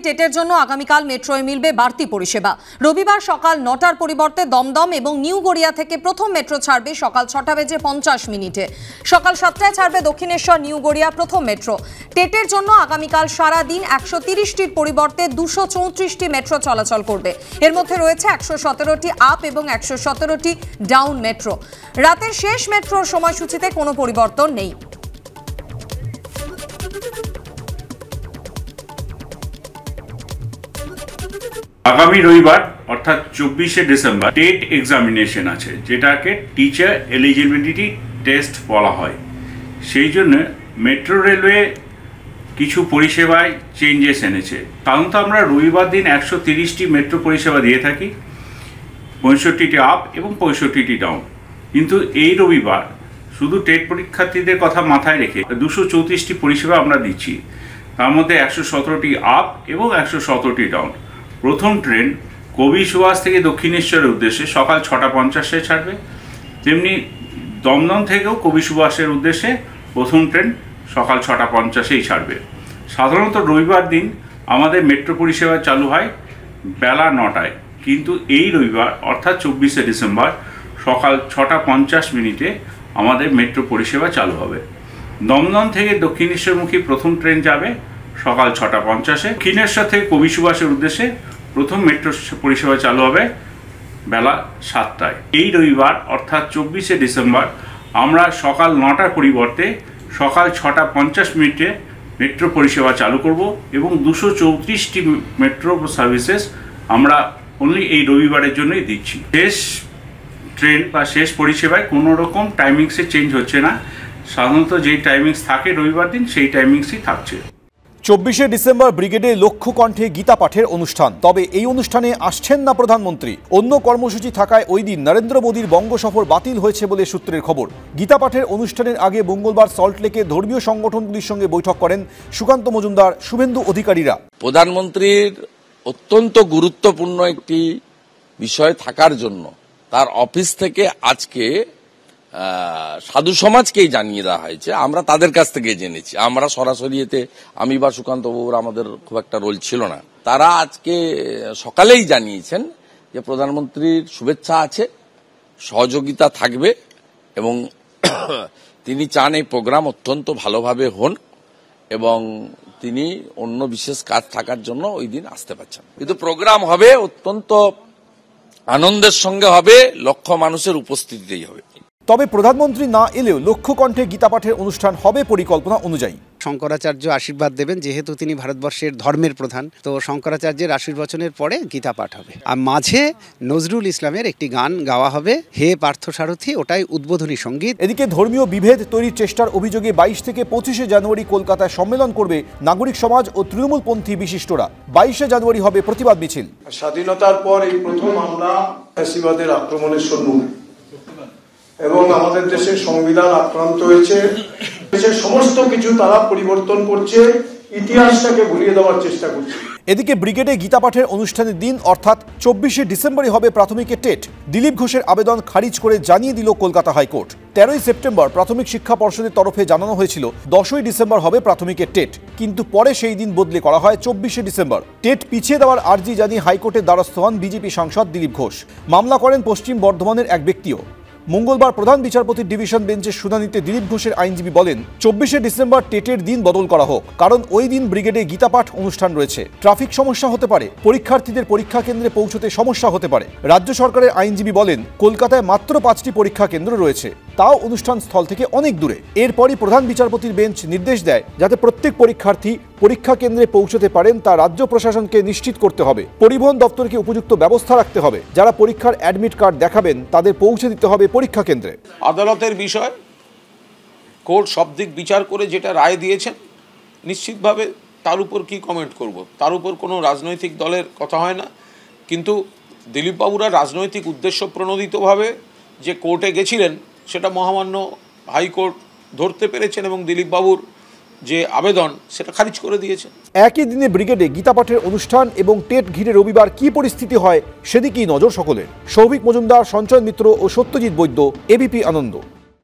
টেটের জন্য আগামীকাল মেট্রোয় মিলবে বাড়তি পরিষেবা। রবিবার সকাল ৯টার পরিবর্তে দমদম এবং নিউ গড়িয়া থেকে প্রথম মেট্রো ছাড়বে সকাল ৬টা বেজে ৫০ মিনিটে। সকাল ৭টায় ছাড়বে দক্ষিণেশ্বর নিউ গড়িয়া প্রথম মেট্রো। টেটের জন্য আগামীকাল সারা দিন ১৩০টির পরিবর্তে ২৩৪টি মেট্রো চলাচল করবে। এর মধ্যে রয়েছে ১১৭টি আপ এবং ১১৭টি ডাউন মেট্রো। রাতের শেষ মেট্রোর সময়সূচিতে কোনো পরিবর্তন নেই। আগামী রবিবার অর্থাৎ ২৪শে ডিসেম্বর টেট এক্সামিনেশন আছে, যেটাকে টিচার এলিজিবিলিটি টেস্ট বলা হয়। সেই জন্য মেট্রো রেলওয়ে কিছু পরিষেবায় চেঞ্জেস এনেছে। সাধারণত আমরা রবিবার দিন ১৩০টি মেট্রো পরিষেবা দিয়ে থাকি, ৬৫টি আপ এবং ৬৫টি ডাউন। কিন্তু এই রবিবার শুধু টেট পরীক্ষার্থীদের কথা মাথায় রেখে ২৩৪টি পরিষেবা আমরা দিচ্ছি। তার মধ্যে ১১৭টি আপ এবং ১১৭টি ডাউন। প্রথম ট্রেন কবি সুভাষ থেকে দক্ষিণেশ্বরের উদ্দেশ্যে সকাল ৬টা ৫০টায় ছাড়বে। তেমনি দমদম থেকেও কবি সুভাষের উদ্দেশ্যে প্রথম ট্রেন সকাল ৬টা ৫০টায় ছাড়বে। সাধারণত রবিবার দিন আমাদের মেট্রো পরিষেবা চালু হয় বেলা ৯টায়, কিন্তু এই রবিবার অর্থাৎ ২৪শে ডিসেম্বর সকাল ৬টা ৫০ আমাদের মেট্রো পরিষেবা চালু হবে। দমদম থেকে দক্ষিণেশ্বরমুখী প্রথম ট্রেন যাবে সকাল ৬টা ৫০। দক্ষিণেশ্বর থেকে কবি সুভাষের উদ্দেশ্যে প্রথম মেট্রো পরিষেবা চালু হবে বেলা ৭টায়। এই রবিবার অর্থাৎ ২৪শে ডিসেম্বর আমরা সকাল ৯টার পরিবর্তে সকাল ৬টা ৫০ মেট্রো পরিষেবা চালু করব এবং ২৩৪টি মেট্রো সার্ভিসেস আমরা অনলি এই রবিবারের জন্যই দিচ্ছি। শেষ ট্রেন বা শেষ পরিষেবায় কোনো রকম টাইমিংসে চেঞ্জ হচ্ছে না। সাধারণত যেই টাইমিংস থাকে রবিবার দিন সেই টাইমিংসই থাকছে। ২৪শে ডিসেম্বর ব্রিগেডে লক্ষ্য কণ্ঠে গীতা পাঠের অনুষ্ঠান। তবে এই অনুষ্ঠানে আসছেন না প্রধানমন্ত্রী। অন্য কর্মসূচি থাকায় ওই দিন নরেন্দ্র মোদীর বঙ্গ সফর বাতিল হয়েছে বলে সূত্রের খবর। গীতা পাঠের অনুষ্ঠানের আগে মঙ্গলবার সল্টলেকে ধর্মীয় সংগঠনগুলির সঙ্গে বৈঠক করেন সুকান্ত মজুমদার, শুভেন্দু অধিকারীরা। প্রধানমন্ত্রীর অত্যন্ত গুরুত্বপূর্ণ একটি বিষয় থাকার জন্য তার অফিস থেকে আজকে সাধু সমাজকেই জানিয়ে দেওয়া হয়েছে। আমরা তাদের কাছ থেকে জেনেছি, আমরা সরাসরি এতে আমি বা সুকান্ত বাবুর আমাদের খুব একটা রোল ছিল না। তারা আজকে সকালেই জানিয়েছেন যে প্রধানমন্ত্রীর শুভেচ্ছা আছে, সহযোগিতা থাকবে এবং তিনি চান এই প্রোগ্রাম অত্যন্ত ভালোভাবে হোন এবং তিনি অন্য বিশেষ কাজ থাকার জন্য ওই দিন আসতে পারছেন। কিন্তু প্রোগ্রাম হবে অত্যন্ত আনন্দের সঙ্গে হবে, লক্ষ মানুষের উপস্থিতিতেই হবে। তবে প্রধানমন্ত্রী না এলেও লক্ষ্য কণ্ঠে গীতা পাঠের অনুষ্ঠান হবে পরিকল্পনা অনুযায়ী। শঙ্করাচার্য আশীর্বাদ দেবেন, যেহেতু তিনি ভারতবর্ষের ধর্মের প্রধান, তো শঙ্করাচার্যের আশীর্বচনের পরে গীতা পাঠ হবে। আর মাঝে নজরুল ইসলামের একটি গান গাওয়া হবে, হে পার্থসারথী, ওটাই উদ্বোধনী সঙ্গীত। এদিকে ধর্মীয় বিভেদ তৈরির চেষ্টার অভিযোগে ২২ থেকে ২৫শে জানুয়ারি কলকাতায় সম্মেলন করবে নাগরিক সমাজ ও তৃণমূলপন্থী বিশিষ্টরা। ২২শে জানুয়ারি হবে প্রতিবাদ মিছিল। স্বাধীনতার পর এই প্রথম আমরা ফ্যাসিবাদের আক্রমণের সম্মুখীন এবং আমাদের দেশের সংবিধান আক্রান্ত হয়েছে। দেশের সমস্ত কিছু তারা পরিবর্তন করছে, ইতিহাসটাকে ভুলিয়ে দেওয়ার চেষ্টা করছে। এদিকে ব্রিগেডে গীতা পাঠের অনুষ্ঠানের দিন অর্থাৎ ২৪শে ডিসেম্বরই হবে প্রাথমিকের টেট। দিলীপ ঘোষের আবেদন খারিজ করে জানিয়ে দিল কলকাতা হাইকোর্ট। ১৩ই সেপ্টেম্বর প্রাথমিক শিক্ষা পর্ষদের তরফে জানানো হয়েছিল ১০ই ডিসেম্বর হবে প্রাথমিকের টেট, কিন্তু পরে সেই দিন বদলে করা হয় ২৪শে ডিসেম্বর। টেট পিছিয়ে দেওয়ার আর্জি জানিয়ে হাইকোর্টের দ্বারস্থ হন বিজেপি সাংসদ দিলীপ ঘোষ। মামলা করেন পশ্চিম বর্ধমানের এক ব্যক্তিও। মঙ্গলবার প্রধান বিচারপতির ডিভিশন বেঞ্চের শুনানিতে দিলীপ ঘোষের আইনজীবী বলেন, ২৪শে ডিসেম্বর টেটের দিন বদল করা হোক, কারণ ওই দিন ব্রিগেডে গীতা পাঠ অনুষ্ঠান রয়েছে। ট্রাফিক সমস্যা হতে পারে, পরীক্ষার্থীদের পরীক্ষা কেন্দ্রে পৌঁছতে সমস্যা হতে পারে। রাজ্য সরকারের আইনজীবী বলেন, কলকাতায় মাত্র ৫টি পরীক্ষা কেন্দ্র রয়েছে, তাও অনুষ্ঠান স্থল থেকে অনেক দূরে। এরপরই প্রধান বিচারপতির বেঞ্চ নির্দেশ দেয় যাতে প্রত্যেক পরীক্ষার্থী পরীক্ষা কেন্দ্রে পৌঁছতে পারেন তা রাজ্য প্রশাসনকে নিশ্চিত করতে হবে। পরিবহন দপ্তরকে উপযুক্ত ব্যবস্থা রাখতে হবে। যারা পরীক্ষার অ্যাডমিট কার্ড দেখাবেন তাদের পৌঁছে দিতে হবে পরীক্ষা কেন্দ্রে। আদালতের বিষয়, কোর্ট সব দিক বিচার করে যেটা রায় দিয়েছেন, নিশ্চিতভাবে তার উপর কি কমেন্ট করব, তার উপর কোনো রাজনৈতিক দলের কথা হয় না। কিন্তু দিলীপবাবুরা রাজনৈতিক উদ্দেশ্য প্রণোদিতভাবে যে কোর্টে গেছিলেন সেটা মহামান্য হাইকোর্ট ধরতে পেরেছেন এবং দিলীপবাবুর যে আবেদন সেটা খারিজ করে দিয়েছে। একই দিনে ব্রিগেডে গীতা পাঠের অনুষ্ঠান এবং টেট ঘিরে রবিবার কি পরিস্থিতি হয় সেদিকেই নজর সকলের। সৌভিক মজুমদার, সঞ্চয় মিত্র ও সত্যজিৎ বৈদ্য, এবিপি আনন্দ।